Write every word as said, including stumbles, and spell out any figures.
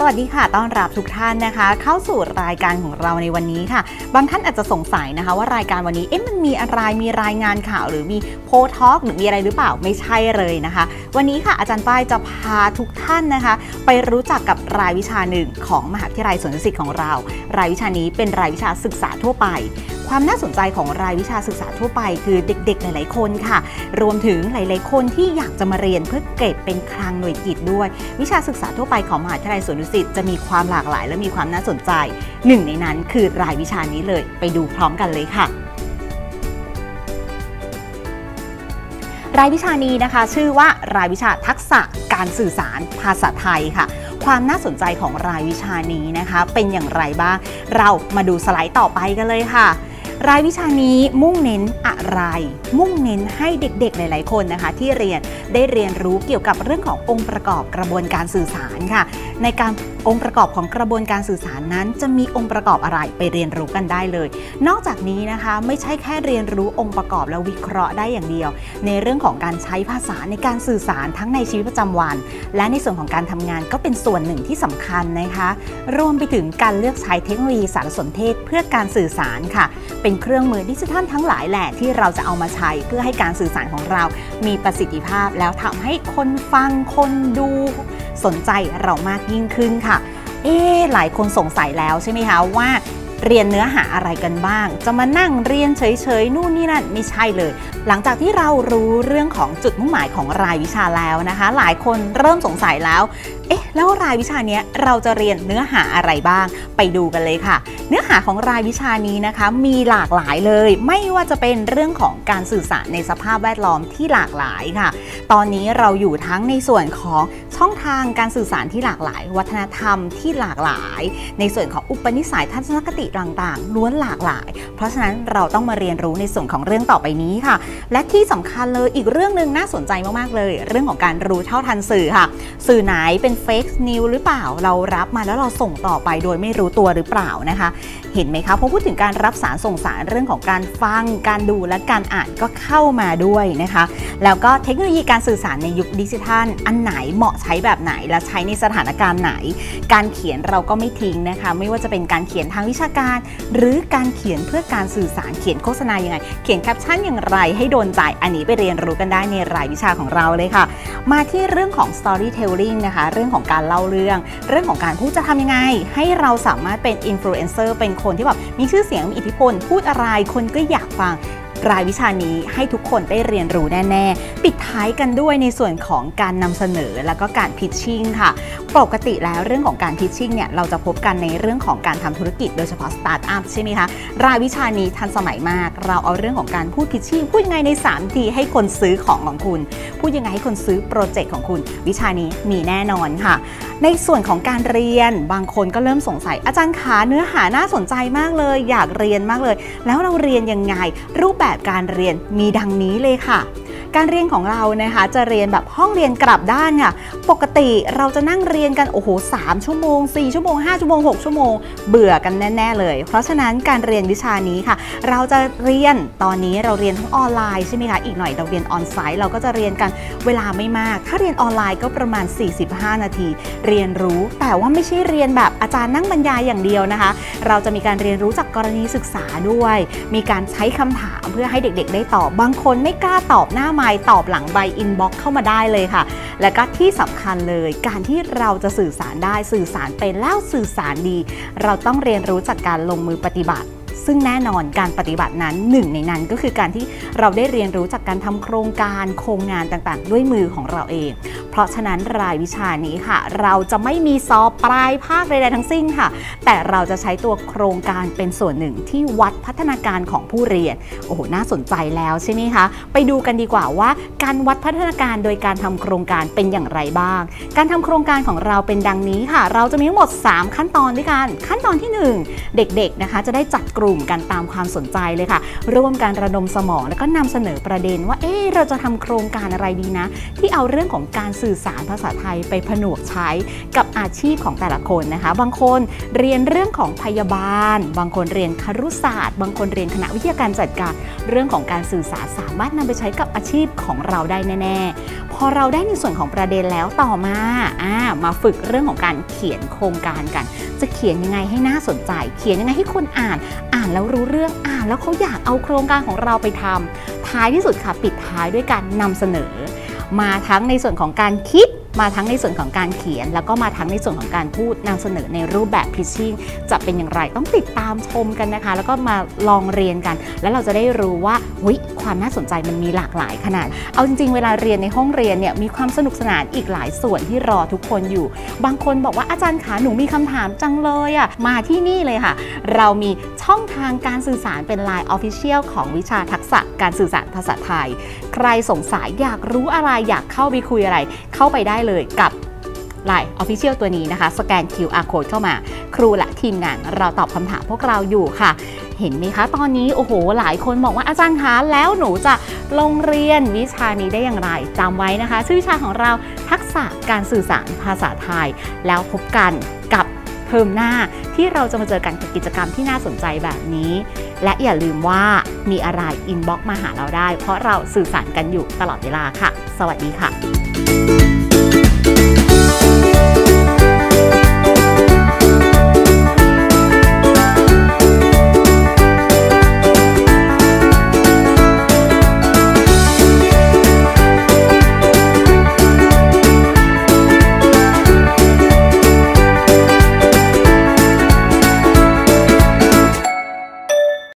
วัสดีค่ะต้อนรับทุกท่านนะคะเข้าสู่รายการของเราในวันนี้ค่ะบางท่านอาจจะสงสัยนะคะว่ารายการวันนี้เอ๊ะมันมีอะไรมีรายงานข่าวหรือมีโพสต์ทอล์กหรือมีอะไรหรือเปล่าไม่ใช่เลยนะคะวันนี้ค่ะอาจารย์ป้ายจะพาทุกท่านนะคะไปรู้จักกับรายวิชาหนึ่งของมหาวิทยาลัยสวนดุสิตของเรารายวิชานี้เป็นรายวิชาศึกษาทั่วไปความน่าสนใจของรายวิชาศึกษาทั่วไปคือเด็กๆหลายๆคนค่ะรวมถึงหลายๆคนที่อยากจะมาเรียนเพื่อเก็บเป็นคลังหน่วยกิตด้วยวิชาศึกษาทั่วไปของมหาวิทยาลัยสวนดุสิตจะมีความหลากหลายและมีความน่าสนใจหนึ่งในนั้นคือรายวิชานี้เลยไปดูพร้อมกันเลยค่ะรายวิชานี้นะคะชื่อว่ารายวิชาทักษะการสื่อสารภาษาไทยค่ะความน่าสนใจของรายวิชานี้นะคะเป็นอย่างไรบ้างเรามาดูสไลด์ต่อไปกันเลยค่ะรายวิชานี้มุ่งเน้นอะไรมุ่งเน้นให้เด็กๆหลายๆคนนะคะที่เรียนได้เรียนรู้เกี่ยวกับเรื่องขององค์ประกอบกระบวนการสื่อสารค่ะในการองค์ประกอบของกระบวนการสื่อสารนั้นจะมีองค์ประกอบอะไรไปเรียนรู้กันได้เลยนอกจากนี้นะคะไม่ใช่แค่เรียนรู้องค์ประกอบแล้ววิเคราะห์ได้อย่างเดียวในเรื่องของการใช้ภาษาในการสื่อสารทั้งในชีวิตประจำวันและในส่วนของการทำงานก็เป็นส่วนหนึ่งที่สำคัญนะคะรวมไปถึงการเลือกใช้เทคโนโลยีสารสนเทศเพื่อการสื่อสารค่ะเป็นเครื่องมือดิจิทัลทั้งหลายแหละที่เราจะเอามาใช้เพื่อให้การสื่อสารของเรามีประสิทธิภาพแล้วทำให้คนฟังคนดูสนใจเรามากยิ่งขึ้นค่ะเอ๊ะหลายคนสงสัยแล้วใช่ไหมคะว่าเรียนเนื้อหาอะไรกันบ้างจะมานั่งเรียนเฉยๆนู่นนี่นั่นไม่ใช่เลยหลังจากที่เรารู้เรื่องของจุดมุ่งหมายของรายวิชาแล้วนะคะหลายคนเริ่มสงสัยแล้วเอ๊ะแล้วรายวิชานี้เราจะเรียนเนื้อหาอะไรบ้างไปดูกันเลยค่ะเนื้อหาของรายวิชานี้นะคะมีหลากหลายเลยไม่ว่าจะเป็นเรื่องของการสื่อสารในสภาพแวดล้อมที่หลากหลายค่ะตอนนี้เราอยู่ทั้งในส่วนของช่องทางการสื่อสารที่หลากหลายวัฒนธรรมที่หลากหลายในส่วนของอุปนิสัยทัศนคติต่างๆล้วนหลากหลายเพราะฉะนั้นเราต้องมาเรียนรู้ในส่วนของเรื่องต่อไปนี้ค่ะและที่สำคัญเลยอีกเรื่องหนึ่งน่าสนใจมากๆเลยเรื่องของการรู้เท่าทันสื่อค่ะสื่อไหนเป็นเฟกนิวหรือเปล่าเรารับมาแล้วเราส่งต่อไปโดยไม่รู้ตัวหรือเปล่านะคะเห็นไหมคะพอพูดถึงการรับสารส่งสารเรื่องของการฟังการดูและการอ่านก็เข้ามาด้วยนะคะแล้วก็เทคโนโลยีการสื่อสารในยุคดิจิทัลอันไหนเหมาะใช้แบบไหนและใช้ในสถานการณ์ไหนการเขียนเราก็ไม่ทิ้งนะคะไม่ว่าจะเป็นการเขียนทางวิชาการหรือการเขียนเพื่อการสื่อสารเขียนโฆษณายังไงเขียนแคปชั่นอย่างไรให้โดนใจอันนี้ไปเรียนรู้กันได้ในรายวิชาของเราเลยค่ะมาที่เรื่องของ storytelling นะคะเรื่องของการเล่าเรื่องเรื่องของการพูดจะทำยังไงให้เราสามารถเป็น influencer เป็นคนที่แบบมีชื่อเสียงมีอิทธิพลพูดอะไรคนก็อยากฟังรายวิชานี้ให้ทุกคนได้เรียนรู้แน่ๆปิดท้ายกันด้วยในส่วนของการนำเสนอแล้วก็การพิชชิ่งค่ะปกติแล้วเรื่องของการพิชชิ่งเนี่ยเราจะพบกันในเรื่องของการทำธุรกิจโดยเฉพาะสตาร์ทอัพใช่ไหมคะรายวิชานี้ทันสมัยมากเราเอาเรื่องของการพูดพิชชิ่งพูดยังไงในสามนาทีให้คนซื้อของของคุณพูดยังไงให้คนซื้อโปรเจกต์ของคุณวิชานี้มีแน่นอนค่ะในส่วนของการเรียนบางคนก็เริ่มสงสัยอาจารย์ขาเนื้อหาน่าสนใจมากเลยอยากเรียนมากเลยแล้วเราเรียนยังไงรูปแบบการเรียนมีดังนี้เลยค่ะการเรียนของเรานะคะจะเรียนแบบห้องเรียนกลับด้านค่ะปกติเราจะนั่งเรียนกันโอ้โหสามชั่วโมงสี่ชั่วโมงห้าชั่วโมงหกชั่วโมงเบื่อกันแน่ๆเลยเพราะฉะนั้นการเรียนวิชานี้ค่ะเราจะเรียนตอนนี้เราเรียนทั้งออนไลน์ใช่ไหมคะอีกหน่อยเราเรียนออนไซต์เราก็จะเรียนกันเวลาไม่มากถ้าเรียนออนไลน์ก็ประมาณสี่สิบห้านาทีเรียนรู้แต่ว่าไม่ใช่เรียนแบบอาจารย์นั่งบรรยายอย่างเดียวนะคะเราจะมีการเรียนรู้จากกรณีศึกษาด้วยมีการใช้คำถามเพื่อให้เด็กๆได้ตอบบางคนไม่กล้าตอบหน้าไมค์ตอบหลังใบอินบ็อกซ์เข้ามาได้เลยค่ะและก็ที่สำคัญเลยการที่เราจะสื่อสารได้สื่อสารเป็นแล้วสื่อสารดีเราต้องเรียนรู้จากการลงมือปฏิบัติซึ่งแน่นอนการปฏิบัตินั้นหนึ่งในนั้นก็คือการที่เราได้เรียนรู้จากการทำโครงการโครงงานต่างๆด้วยมือของเราเองเพราะฉะนั้นรายวิชานี้ค่ะเราจะไม่มีสอบปลายภาคใดๆทั้งสิ้นค่ะแต่เราจะใช้ตัวโครงการเป็นส่วนหนึ่งที่วัดพัฒนาการของผู้เรียนโอ้โหน่าสนใจแล้วใช่ไหมคะไปดูกันดีกว่าว่าการวัดพัฒนาการโดยการทำโครงการเป็นอย่างไรบ้างการทำโครงการของเราเป็นดังนี้ค่ะเราจะมีทั้งหมดสามขั้นตอนด้วยกันขั้นตอนที่หนึ่งเด็กๆนะคะจะได้จัดกลุ่มกันตามความสนใจเลยค่ะร่วมการระดมสมองแล้วก็นำเสนอประเด็นว่าเอ๊ะเราจะทำโครงการอะไรดีนะที่เอาเรื่องของการสื่อสารภาษาไทยไปผนวกใช้กับอาชีพของแต่ละคนนะคะบางคนเรียนเรื่องของพยาบาลบางคนเรียนครุศาสตร์บางคนเรียนคณะวิทยาการจัดการเรื่องของการสื่อสารสามารถนำไปใช้กับอาชีพของเราได้แน่ๆพพอเราได้ในส่วนของประเด็นแล้วต่อมาอ่ามาฝึกเรื่องของการเขียนโครงการกันจะเขียนยังไงให้น่าสนใจเขียนยังไงให้คนอ่านอ่านแล้วรู้เรื่องอ่านแล้วเขาอยากเอาโครงการของเราไปทำท้ายที่สุดค่ะปิดท้ายด้วยการนำเสนอมาทั้งในส่วนของการคิดมาทั้งในส่วนของการเขียนแล้วก็มาทั้งในส่วนของการพูดนำเสนอในรูปแบบ pitching จะเป็นอย่างไรต้องติดตามชมกันนะคะแล้วก็มาลองเรียนกันแล้วเราจะได้รู้ว่าอุ๊ยความน่าสนใจมันมีหลากหลายขนาดเอาจริงๆเวลาเรียนในห้องเรียนเนี่ยมีความสนุกสนานอีกหลายส่วนที่รอทุกคนอยู่บางคนบอกว่าอาจารย์คะหนูมีคำถามจังเลยอ่ะมาที่นี่เลยค่ะเรามีช่องทางการสื่อสารเป็น ไลน์ Official ของวิชาทักษะการสื่อสารภาษาไทยใครสงสัยอยากรู้อะไรอยากเข้าไปคุยอะไรเข้าไปได้เลยกับ ไลน์ Official ตัวนี้นะคะสแกน คิว อาร์ Code เข้ามาครูและทีมงานเราตอบคำถามพวกเราอยู่ค่ะเห็นไหมคะตอนนี้โอ้โหหลายคนบอกว่าอาจารย์คะแล้วหนูจะลงเรียนวิชานี้ได้อย่างไรจำไว้นะคะชื่อวิชาของเราทักษะการสื่อสารภาษาไทยแล้วพบกันกับเทอมหน้าที่เราจะมาเจอกันกับกิจกรรมที่น่าสนใจแบบนี้และอย่าลืมว่ามีอะไรอินบ็อกซ์มาหาเราได้เพราะเราสื่อสารกันอยู่ตลอดเวลาค่ะสวัสดีค่ะ